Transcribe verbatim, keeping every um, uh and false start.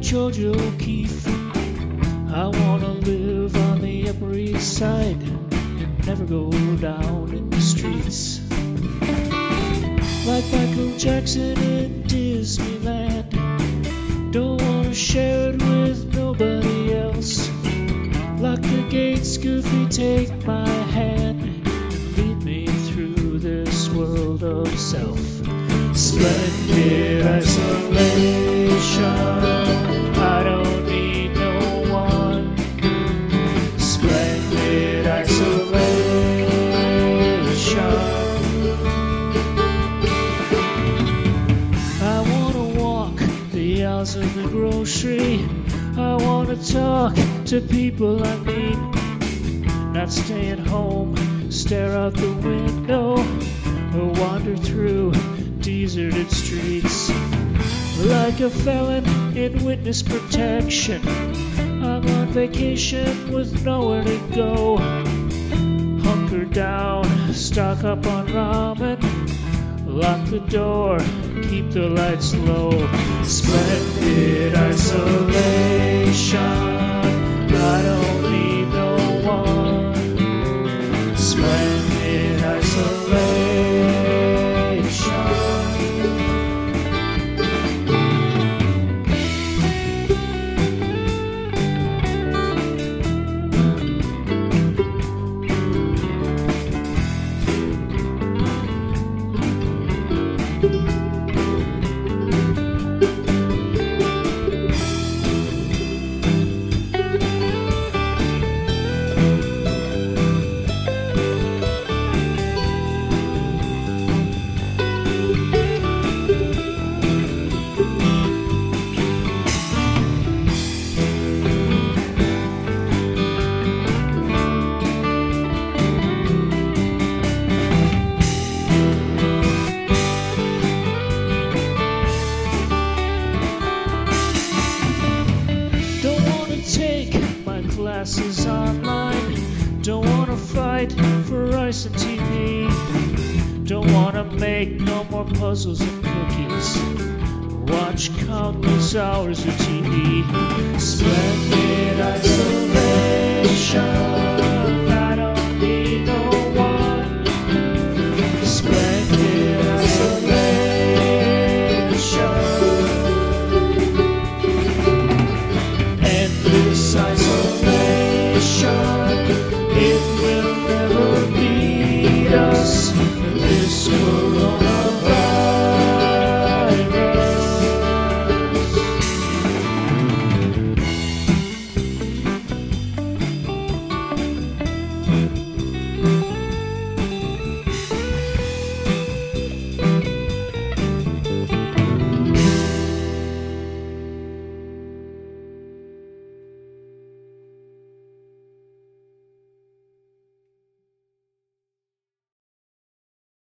Georgia O'Keeffe. I wanna live on the Upper East Side, never go down in the streets. Like Michael Jackson in Disneyland, don't wanna share it with nobody else. Lock the gates, Goofy, take my hand, lead me through this world of self. Splendid isolation, I don't need no one. Splendid isolation. I wanna walk the aisles of the grocery. I wanna talk to people I meet, not stay at home, stare out the window, or wander through deserted streets. Like a felon in witness protection, I'm on vacation with nowhere to go. Hunker down, stock up on ramen, lock the door, keep the lights low. Splendid isolation, I don't need no one. Splendid isolation. Classes online, don't wanna fight for rice and T V, don't wanna make no more puzzles and cookies, watch countless hours of T V. Splendid